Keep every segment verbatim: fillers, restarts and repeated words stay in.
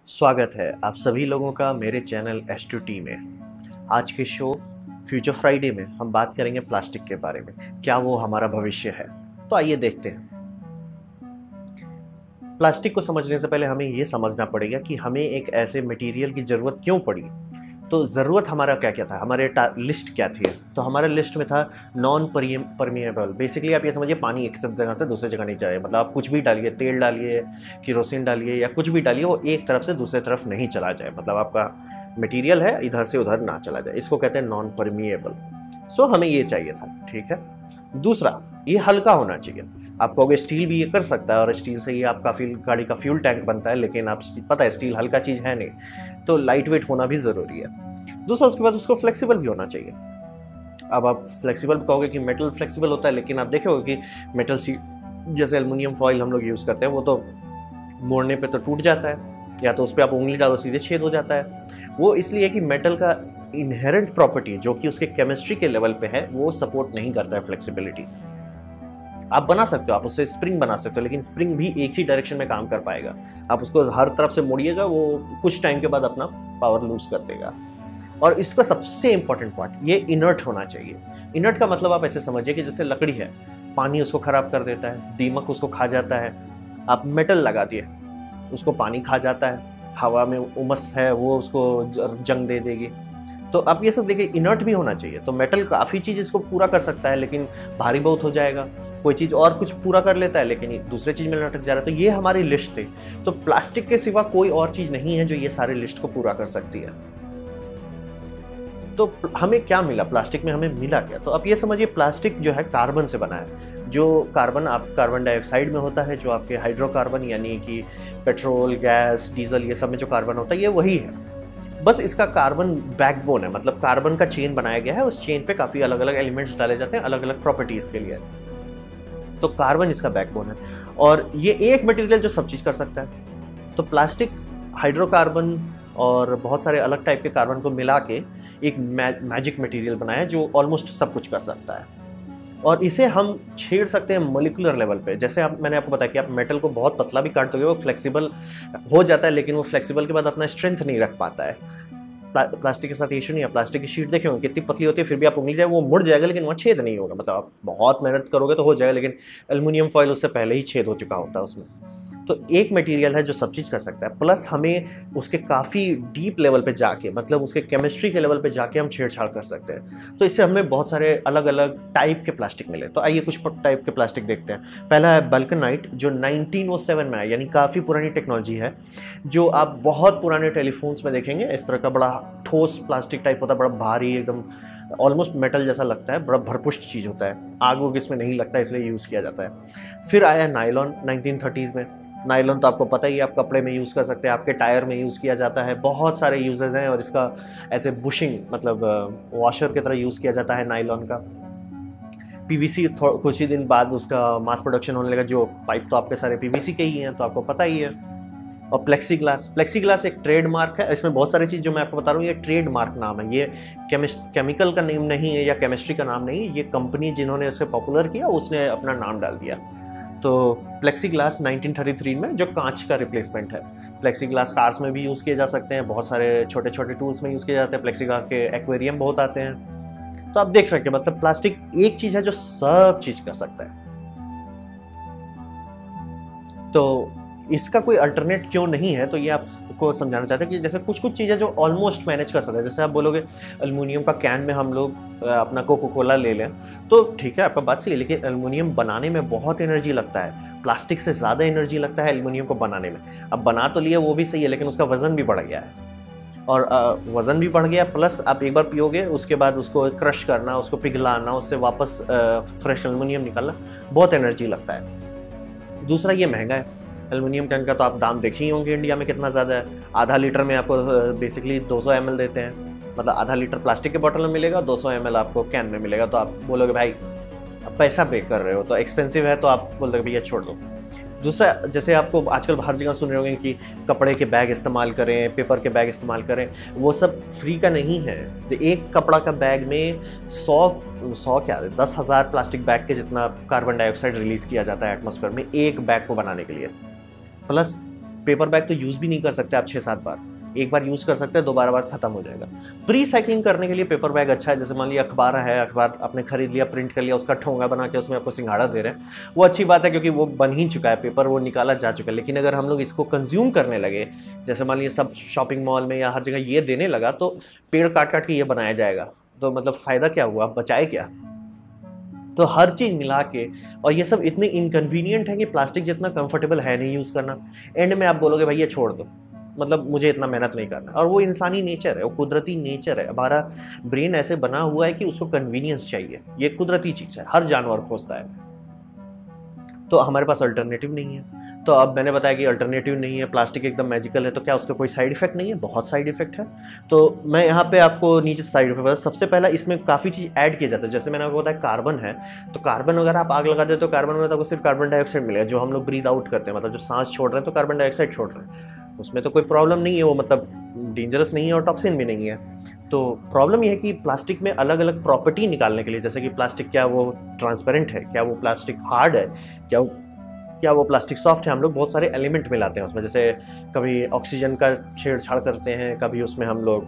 स्वागत है आप सभी लोगों का मेरे चैनल एस टू टी में। आज के शो फ्यूचर फ्राइडे में हम बात करेंगे प्लास्टिक के बारे में। क्या वो हमारा भविष्य है? तो आइए देखते हैं। प्लास्टिक को समझने से पहले हमें ये समझना पड़ेगा कि हमें एक ऐसे मटेरियल की ज़रूरत क्यों पड़ी। तो ज़रूरत हमारा क्या क्या था, हमारे लिस्ट क्या थी? तो हमारे लिस्ट में था नॉन परमिएबल। बेसिकली आप ये समझिए पानी एक जगह से दूसरी जगह नहीं जाए। मतलब आप कुछ भी डालिए, तेल डालिए, केरोसिन डालिए या कुछ भी डालिए, वो एक तरफ से दूसरे तरफ नहीं चला जाए। मतलब आपका मटेरियल है इधर से उधर ना चला जाए, इसको कहते हैं नॉन परमिएबल। सो हमें ये चाहिए था, ठीक है। दूसरा, ये हल्का होना चाहिए। आप कहोगे स्टील भी ये कर सकता है और स्टील से ही आपका फ्यूल गाड़ी का फ्यूल टैंक बनता है, लेकिन आप पता है स्टील हल्का चीज़ है नहीं, तो लाइट वेट होना भी ज़रूरी है। दूसरा, उसके बाद उसको फ्लेक्सिबल भी होना चाहिए। अब आप फ्लेक्सिबल कहोगे कि मेटल फ्लेक्सिबल होता है, लेकिन आप देखोगे कि मेटल सी जैसे एल्युमिनियम फॉइल हम लोग यूज़ करते हैं, वो तो मोड़ने पे तो टूट जाता है, या तो उस पर आप उंगली डालो सीधे छेद हो जाता है। वो इसलिए कि मेटल का इनहेरेंट प्रॉपर्टी जो कि उसके केमिस्ट्री के लेवल पे है, वो सपोर्ट नहीं करता है फ्लेक्सिबिलिटी। आप बना सकते हो, आप उससे स्प्रिंग बना सकते हो, लेकिन स्प्रिंग भी एक ही डायरेक्शन में काम कर पाएगा। आप उसको हर तरफ से मोड़िएगा, वो कुछ टाइम के बाद अपना पावर लूज कर देगा। और इसका सबसे इंपॉर्टेंट पार्ट, ये इनर्ट होना चाहिए। इनर्ट का मतलब आप ऐसे समझिए कि जैसे लकड़ी है, पानी उसको खराब कर देता है, दीमक उसको खा जाता है। आप मेटल लगा दिए, उसको पानी खा जाता है, हवा में उमस है वो उसको जंग दे देगी। तो आप ये सब देखिए, इनर्ट भी होना चाहिए। तो मेटल काफ़ी चीज़ इसको पूरा कर सकता है, लेकिन भारी बहुत हो जाएगा। कोई चीज़ और कुछ पूरा कर लेता है, लेकिन दूसरे चीज़ में लटक जा रहा है। तो ये हमारी लिस्ट थी। तो प्लास्टिक के सिवा कोई और चीज़ नहीं है जो ये सारी लिस्ट को पूरा कर सकती है। तो हमें क्या मिला प्लास्टिक में, हमें मिला क्या? तो आप ये समझिए, प्लास्टिक जो है कार्बन से बना है। जो कार्बन आप कार्बन डाइऑक्साइड में होता है, जो आपके हाइड्रोकार्बन यानी कि पेट्रोल, गैस, डीजल, ये सब में जो कार्बन होता है, ये वही है। बस इसका कार्बन बैकबोन है, मतलब कार्बन का चेन बनाया गया है। उस चेन पे काफ़ी अलग अलग एलिमेंट्स डाले जाते हैं, अलग अलग प्रॉपर्टीज़ के लिए। तो कार्बन इसका बैकबोन है, और ये एक मटेरियल जो सब चीज़ कर सकता है। तो प्लास्टिक हाइड्रोकार्बन और बहुत सारे अलग टाइप के कार्बन को मिला के एक मैजिक मटेरियल बनाया जो ऑलमोस्ट सब कुछ कर सकता है। और इसे हम छेड़ सकते हैं मोलिकुलर लेवल पे। जैसे आप मैंने आपको बताया कि आप मेटल को बहुत पतला भी काट दोगे, वो फ्लेक्सिबल हो जाता है, लेकिन वो फ्लेक्सिबल के बाद अपना स्ट्रेंथ नहीं रख पाता है। प्ला, प्लास्टिक के साथ इशू नहीं है। प्लास्टिक की शीट देखे होंगे कितनी पतली होती है, फिर भी आप उंगली जाए वो मुड़ जाएगा, लेकिन वहाँ छेद नहीं होगा। मतलब आप बहुत मेहनत करोगे तो हो जाएगा, लेकिन एल्युमिनियम फॉइल उससे पहले ही छेद हो चुका होता है उसमें। तो एक मटेरियल है जो सब चीज़ कर सकता है, प्लस हमें उसके काफ़ी डीप लेवल पे जाके, मतलब उसके केमिस्ट्री के लेवल पे जाके हम छेड़छाड़ कर सकते हैं। तो इससे हमें बहुत सारे अलग अलग टाइप के प्लास्टिक मिले। तो आइए कुछ टाइप के प्लास्टिक देखते हैं। पहला है बल्कनाइट, जो नाइनटीन ओ सेवन में आया, यानी काफ़ी पुरानी टेक्नोलॉजी है। जो आप बहुत पुराने टेलीफोन्स में देखेंगे, इस तरह का बड़ा ठोस प्लास्टिक टाइप होता है, बड़ा भारी, एकदम ऑलमोस्ट मेटल जैसा लगता है, बड़ा भरपुष्ट चीज़ होता है। आग वोग इसमें नहीं लगता, इसलिए यूज़ किया जाता है। फिर आया नायलॉन नाइनटीन थर्टीज़ में। नायलॉन तो आपको पता ही है, आप कपड़े में यूज़ कर सकते हैं, आपके टायर में यूज़ किया जाता है, बहुत सारे यूजेस हैं। और इसका ऐसे बुशिंग, मतलब वॉशर की तरह यूज़ किया जाता है नायलॉन का। पीवीसी कुछ ही दिन बाद उसका मास प्रोडक्शन होने लगा। जो पाइप तो आपके सारे पीवीसी के ही हैं, तो आपको पता ही है। और प्लेक्सी ग्लास, प्लेक्सी ग्लास एक ट्रेडमार्क है। इसमें बहुत सारी चीज़ जो मैं आपको बता रहा हूँ, ये ट्रेडमार्क नाम है। ये केमिस्ट केमिकल का नेम नहीं है या केमिस्ट्री का नाम नहीं है। ये कंपनी जिन्होंने इसे पॉपुलर किया, उसने अपना नाम डाल दिया। तो plexiglass nineteen thirty three में, जो कांच का रिप्लेसमेंट है। प्लेक्सी ग्लास कार्स में भी यूज़ किए जा सकते हैं, बहुत सारे छोटे छोटे टूल्स में यूज़ किए जाते हैं। प्लेक्सी ग्लास के एक्वेरियम बहुत आते हैं। तो आप देख सकते हैं, मतलब प्लास्टिक एक चीज़ है जो सब चीज़ कर सकता है। तो इसका कोई अल्टरनेट क्यों नहीं है, तो ये आपको समझाना चाहते हैं कि जैसे कुछ कुछ चीज़ें जो ऑलमोस्ट मैनेज कर सकते हैं। जैसे आप बोलोगे एल्युमिनियम का कैन में हम लोग अपना कोको कोला ले लें, तो ठीक है, आपका बात सही है, लेकिन एल्युमिनियम बनाने में बहुत एनर्जी लगता है। प्लास्टिक से ज़्यादा एनर्जी लगता है एल्युमिनियम को बनाने में। अब बना तो लिया, वो भी सही है, लेकिन उसका वज़न भी बढ़ गया है। और वज़न भी बढ़ गया, प्लस आप एक बार पियोगे, उसके बाद उसको क्रश करना, उसको पिघलाना, उससे वापस फ्रेश एल्युमिनियम निकालना, बहुत एनर्जी लगता है। दूसरा, ये महंगा है। एल्युमिनियम कैन का तो आप दाम देखे ही होंगे इंडिया में कितना ज़्यादा है। आधा लीटर में आपको बेसिकली दो सौ एम एल देते हैं। मतलब आधा लीटर प्लास्टिक के बॉटल में मिलेगा, दो सौ एम एल आपको कैन में मिलेगा। तो आप बोलोगे भाई अब पैसा पे कर रहे हो, तो एक्सपेंसिव है, तो आप बोल दोगे भैया छोड़ दो। दूसरा, जैसे आपको आजकल हर जगह सुन रहे होंगे कि कपड़े के बैग इस्तेमाल करें, पेपर के बैग इस्तेमाल करें, वो सब फ्री का नहीं है। तो एक कपड़ा का बैग में सौ सौ क्या दस हज़ार प्लास्टिक बैग के जितना कार्बन डाइऑक्साइड रिलीज़ किया जाता है एटमॉस्फेयर में, एक बैग को बनाने के लिए। प्लस पेपर बैग तो यूज़ भी नहीं कर सकते आप छः सात बार, एक बार यूज़ कर सकते हैं, दोबारा बार ख़त्म हो जाएगा। प्री साइक्लिंग करने के लिए पेपर बैग अच्छा है। जैसे मान लिया अखबार है, अखबार आपने खरीद लिया, प्रिंट कर लिया, उसका ठोंगा बना के उसमें आपको सिंघाड़ा दे रहे हैं, वो अच्छी बात है क्योंकि वो बन ही चुका है, पेपर वो निकाला जा चुका है। लेकिन अगर हम लोग इसको कंज्यूम करने लगे, जैसे मान लिया सब शॉपिंग मॉल में या हर जगह ये देने लगा, तो पेड़ काट काट के ये बनाया जाएगा, तो मतलब फ़ायदा क्या हुआ, आप बचाए क्या? तो हर चीज़ मिला के, और ये सब इतने इनकन्वीनियंट है कि प्लास्टिक जितना कंफर्टेबल है नहीं यूज़ करना। एंड में आप बोलोगे भाई ये छोड़ दो, मतलब मुझे इतना मेहनत नहीं करना। और वो इंसानी नेचर है, वो कुदरती नेचर है। हमारा ब्रेन ऐसे बना हुआ है कि उसको कन्वीनियंस चाहिए, ये कुदरती चीज़ है, हर जानवर खोजता है। तो हमारे पास अल्टरनेटिव नहीं है। तो अब मैंने बताया कि अल्टरनेटिव नहीं है, प्लास्टिक एकदम मैजिकल है, तो क्या उसका कोई साइड इफेक्ट नहीं है? बहुत साइड इफेक्ट है। तो मैं यहाँ पे आपको नीचे साइड इफेक्ट, सबसे पहला इसमें काफ़ी चीज़ ऐड किया जाता है। जैसे मैंने आपको बताया कार्बन है, तो कार्बन अगर आप आग लगा देते तो कार्बन में तो आपको सिर्फ कार्बन डाइऑक्साइड मिलेगा, जो हम लोग ब्रीद आउट करते हैं, मतलब जो सांस छोड़ रहे हैं तो कार्बन डाइऑक्साइड छोड़ रहे हैं, उसमें तो कोई प्रॉब्लम नहीं है, वो मतलब डेंजरस नहीं है और टॉक्सिन भी नहीं है। तो प्रॉब्लम यह है कि प्लास्टिक में अलग अलग प्रॉपर्टी निकालने के लिए, जैसे कि प्लास्टिक क्या वो ट्रांसपेरेंट है, क्या वो प्लास्टिक हार्ड है, क्या क्या वो प्लास्टिक सॉफ्ट है, हम लोग बहुत सारे एलिमेंट मिलाते हैं उसमें। जैसे कभी ऑक्सीजन का छेड़छाड़ करते हैं, कभी उसमें हम लोग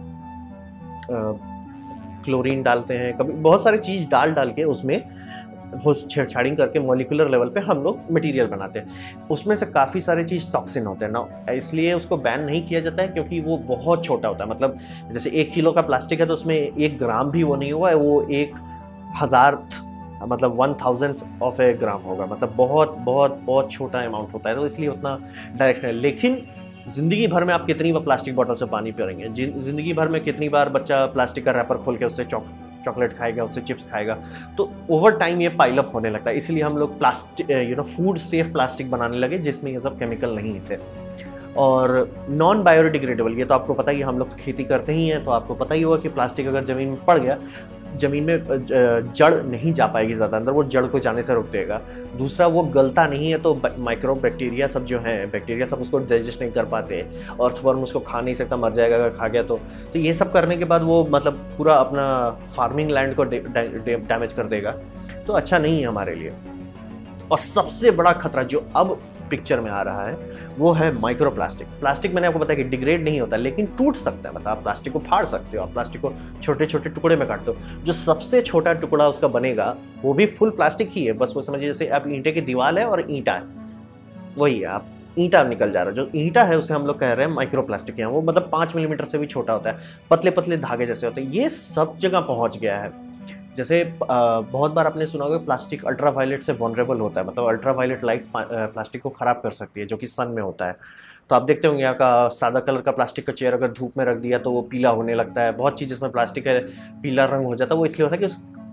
क्लोरीन डालते हैं, कभी बहुत सारी चीज़ डाल डाल के उसमें छेड़छाड़ी करके मॉलिक्यूलर लेवल पे हम लोग मटेरियल बनाते हैं। उसमें से काफ़ी सारे चीज़ टॉक्सिन होते हैं ना, इसलिए उसको बैन नहीं किया जाता है क्योंकि वो बहुत छोटा होता है। मतलब जैसे एक किलो का प्लास्टिक है तो उसमें एक ग्राम भी वो नहीं हुआ है, वो एक हज़ार मतलब one thousandth of a gram होगा, मतलब बहुत बहुत बहुत छोटा अमाउंट होता है, तो इसलिए उतना डायरेक्ट है। लेकिन ज़िंदगी भर में आप कितनी बार प्लास्टिक बोतल से पानी पिएंगे, ज़िंदगी भर में कितनी बार बच्चा प्लास्टिक का रैपर खोल के उससे चॉक चॉकलेट खाएगा, उससे चिप्स खाएगा, तो ओवर टाइम ये पाइल अप होने लगता है। इसलिए हम लोग plastic you know food safe plastic बनाने लगे जिसमें ये सब केमिकल नहीं थे। और नॉन बायोडिग्रेडेबल, ये तो आपको पता ही है, हम लोग खेती करते ही हैं, तो आपको पता ही होगा कि प्लास्टिक अगर ज़मीन में पड़ गया, ज़मीन में जड़ नहीं जा पाएगी ज़्यादा अंदर, वो जड़ को जाने से रोक देगा। दूसरा, वो गलता नहीं है, तो माइक्रो बैक्टीरिया सब जो हैं, बैक्टीरिया सब उसको डाइजेस्ट नहीं कर पाते, अर्थवर्म उसको खा नहीं सकता, मर जाएगा अगर खा गया तो। तो ये सब करने के बाद वो मतलब पूरा अपना फार्मिंग लैंड को डैमेज कर देगा, तो अच्छा नहीं है हमारे लिए। और सबसे बड़ा खतरा जो अब पिक्चर में आ रहा है वो है माइक्रोप्लास्टिक। प्लास्टिक मैंने आपको बताया कि डिग्रेड नहीं होता, लेकिन टूट सकता है, मतलब आप प्लास्टिक को फाड़ सकते हो, आप प्लास्टिक को छोटे छोटे टुकड़े में काटते हो। जो सबसे छोटा टुकड़ा उसका बनेगा वो भी फुल प्लास्टिक ही है, बस वो समझिए जैसे आप ईंटे की दीवार है और ईंटा है, वही है, आप ईंटा निकल जा रहा है। जो ईंटा है उसे हम लोग कह रहे हैं माइक्रोप्लास्टिक है, वो मतलब पाँच मिलीमीटर से भी छोटा होता है, पतले पतले धागे जैसे होते हैं। ये सब जगह पहुँच गया है। जैसे आ, बहुत बार आपने सुना होगा प्लास्टिक अल्ट्रावायलेट से वनरेबल होता है, मतलब अल्ट्रावायलेट लाइट प्लास्टिक को ख़राब कर सकती है, जो कि सन में होता है। तो आप देखते होंगे यहाँ का सादा कलर का प्लास्टिक का चेयर अगर धूप में रख दिया तो वो पीला होने लगता है। बहुत चीज़ इसमें प्लास्टिक है, पीला रंग हो जाता है, वो इसलिए होता है कि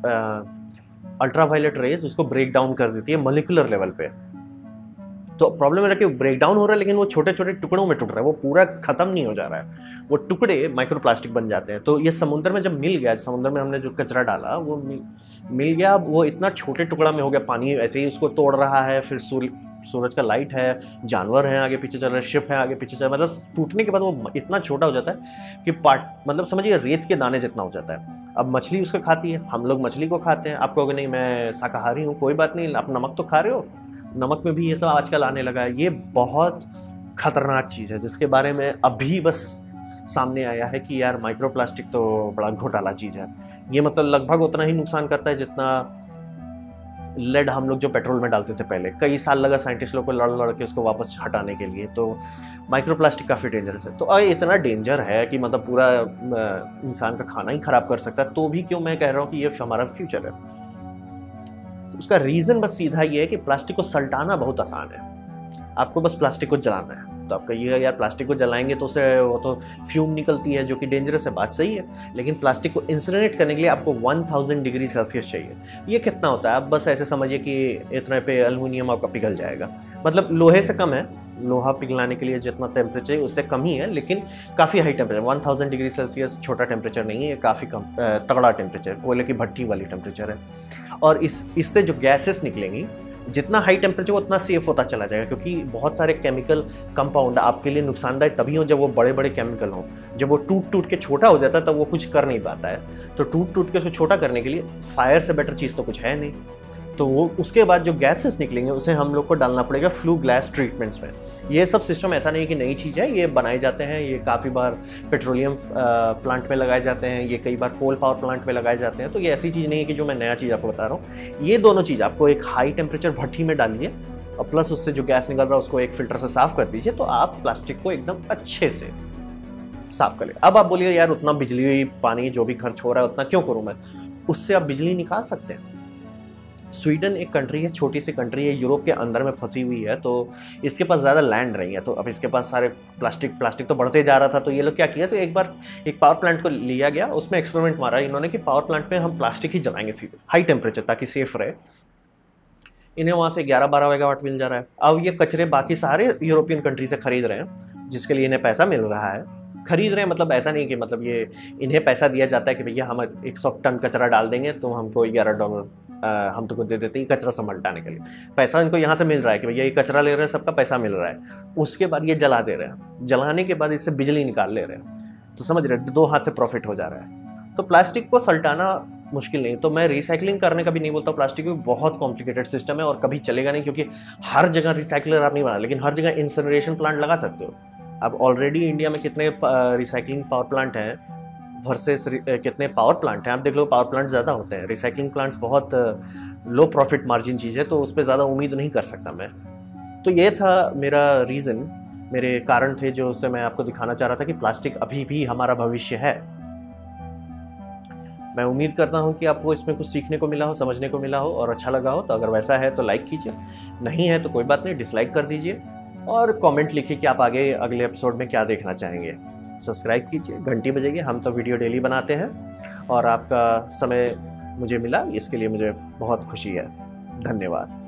उस अल्ट्रावायलेट रेज उसको ब्रेक डाउन कर देती है मॉलिक्यूलर लेवल पे। तो प्रॉब्लम है कि ब्रेक डाउन हो रहा है, लेकिन वो छोटे छोटे टुकड़ों में टूट रहा है, वो पूरा खत्म नहीं हो जा रहा है, वो टुकड़े माइक्रोप्लास्टिक बन जाते हैं। तो ये समुद्र में जब मिल गया, समुद्र में हमने जो कचरा डाला वो मिल, मिल गया, वो इतना छोटे टुकड़ा में हो गया, पानी ऐसे ही उसको तोड़ रहा है, फिर सूर्य सूरज का लाइट है, जानवर हैं आगे पीछे चल रहे हैं, शिप है आगे पीछे चल रहा है, मतलब टूटने के बाद वो इतना छोटा हो जाता है कि पार्ट मतलब समझिए रेत के दाने जितना हो जाता है। अब मछली उसको खाती है, हम लोग मछली को खाते हैं। आप कहोगे नहीं मैं शाकाहारी हूँ, कोई बात नहीं, आप नमक तो खा रहे हो, नमक में भी ये सब आजकल आने लगा है। ये बहुत खतरनाक चीज़ है जिसके बारे में अभी बस सामने आया है कि यार माइक्रोप्लास्टिक तो बड़ा घोटाला चीज़ है। ये मतलब लगभग उतना ही नुकसान करता है जितना लेड हम लोग जो पेट्रोल में डालते थे पहले। कई साल लगा साइंटिस्ट लोग को लड़ लड़ के उसको वापस हटाने के लिए। तो माइक्रोप्लास्टिक काफ़ी डेंजरस है। तो अगर इतना डेंजर है कि मतलब पूरा इंसान का खाना ही ख़राब कर सकता है, तो भी क्यों मैं कह रहा हूँ कि ये हमारा फ्यूचर है। तो उसका रीज़न बस सीधा ये है कि प्लास्टिक को सल्टाना बहुत आसान है, आपको बस प्लास्टिक को जलाना है। तो आप कहिएगा यार प्लास्टिक को जलाएंगे तो उसे वो तो फ्यूम निकलती है जो कि डेंजरस है, बात सही है, लेकिन प्लास्टिक को इंसिनरेट करने के लिए आपको वन थाउजेंड डिग्री सेल्सियस चाहिए। ये कितना होता है आप बस ऐसे समझिए कि इतने पे एल्युमिनियम आपका पिघल जाएगा, मतलब लोहे से कम है, लोहा पिघलाने के लिए जितना टेम्परेचर है उससे कम ही है, लेकिन काफ़ी high temperature. One thousand degree Celsius छोटा टेम्परेचर नहीं है, काफ़ी कम तगड़ा टेम्परेचर, कोयले की भट्टी वाली टेम्परेचर है। और इस इससे जो गैसेस निकलेंगी, जितना हाई टेम्परेचर उतना सेफ होता चला जाएगा, क्योंकि बहुत सारे केमिकल कंपाउंड आपके लिए नुकसानदायक तभी हो जब वो बड़े बड़े केमिकल हों। जब वो टूट टूट के छोटा हो जाता है तब वो कुछ कर नहीं पाता है। तो टूट टूट के उसको छोटा करने के लिए फायर से बेटर चीज़ तो कुछ है नहीं। तो वो उसके बाद जो गैसेस निकलेंगे उसे हम लोग को डालना पड़ेगा फ्लू गैस ट्रीटमेंट्स में। ये सब सिस्टम ऐसा नहीं कि नई चीज़ है, ये बनाए जाते हैं, ये काफ़ी बार पेट्रोलियम प्लांट में लगाए जाते हैं, ये कई बार कोल पावर प्लांट में लगाए जाते हैं। तो ये ऐसी चीज़ नहीं है कि जो मैं नया चीज़ आपको बता रहा हूँ। ये दोनों चीज़ आपको एक हाई टेम्परेचर भट्टी में डालिए और प्लस उससे जो गैस निकल रहा है उसको एक फ़िल्टर से साफ़ कर दीजिए, तो आप प्लास्टिक को एकदम अच्छे से साफ़ कर ले। अब आप बोलिए यार उतना बिजली पानी जो भी खर्च हो रहा है उतना क्यों करूँ मैं? उससे आप बिजली निकाल सकते हैं। स्वीडन एक कंट्री है, छोटी सी कंट्री है, यूरोप के अंदर में फंसी हुई है, तो इसके पास ज़्यादा लैंड नहीं है। तो अब इसके पास सारे प्लास्टिक प्लास्टिक तो बढ़ते जा रहा था, तो ये लोग क्या किया, तो एक बार एक पावर प्लांट को लिया गया, उसमें एक्सपेरिमेंट मारा इन्होंने कि पावर प्लांट में हम प्लास्टिक ही जलाएंगे सीधे हाई टेम्परेचर ताकि सेफ रहे। इन्हें वहाँ से ग्यारह बारह मेगावाट मिल जा रहा है। अब ये कचरे बाकी सारे यूरोपियन कंट्री से खरीद रहे हैं, जिसके लिए इन्हें पैसा मिल रहा है। खरीद रहे हैं मतलब ऐसा नहीं कि मतलब ये इन्हें पैसा दिया जाता है कि भैया हम एक सौ टन कचरा डाल देंगे तो हमको ग्यारह डॉलर हम तुमको दे देते हैं कचरा संभालने के लिए। पैसा इनको यहाँ से मिल रहा है कि भैया ये कचरा ले रहे हैं, सबका पैसा मिल रहा है। उसके बाद ये जला दे रहे हैं, जलाने के बाद इससे बिजली निकाल ले रहे हैं। तो समझ रहे हैं, दो हाथ से प्रॉफिट हो जा रहा है। तो प्लास्टिक को सल्टाना मुश्किल नहीं। तो मैं रिसाइकलिंग करने का भी नहीं बोलता। प्लास्टिक भी बहुत कॉम्प्लिकेटेड सिस्टम है और कभी चलेगा नहीं, क्योंकि हर जगह रिसाइकलर आप नहीं बना, लेकिन हर जगह इंसिनरेशन प्लांट लगा सकते हो। अब ऑलरेडी इंडिया में कितने रिसाइकलिंग पावर प्लांट हैं वर्सेस कितने पावर प्लांट हैं, आप देख लो। पावर प्लांट ज़्यादा होते हैं, रिसाइकलिंग प्लांट्स बहुत लो प्रॉफिट मार्जिन चीज़ है, तो उस पर ज़्यादा उम्मीद नहीं कर सकता मैं। तो ये था मेरा रीज़न, मेरे कारण थे जो उससे मैं आपको दिखाना चाह रहा था कि प्लास्टिक अभी भी हमारा भविष्य है। मैं उम्मीद करता हूँ कि आपको इसमें कुछ सीखने को मिला हो, समझने को मिला हो और अच्छा लगा हो। तो अगर वैसा है तो लाइक कीजिए, नहीं है तो कोई बात नहीं, डिसलाइक कर दीजिए और कमेंट लिखिए कि आप आगे अगले एपिसोड में क्या देखना चाहेंगे। सब्सक्राइब कीजिए, घंटी बजेगी। हम तो वीडियो डेली बनाते हैं और आपका समय मुझे मिला, इसके लिए मुझे बहुत खुशी है। धन्यवाद।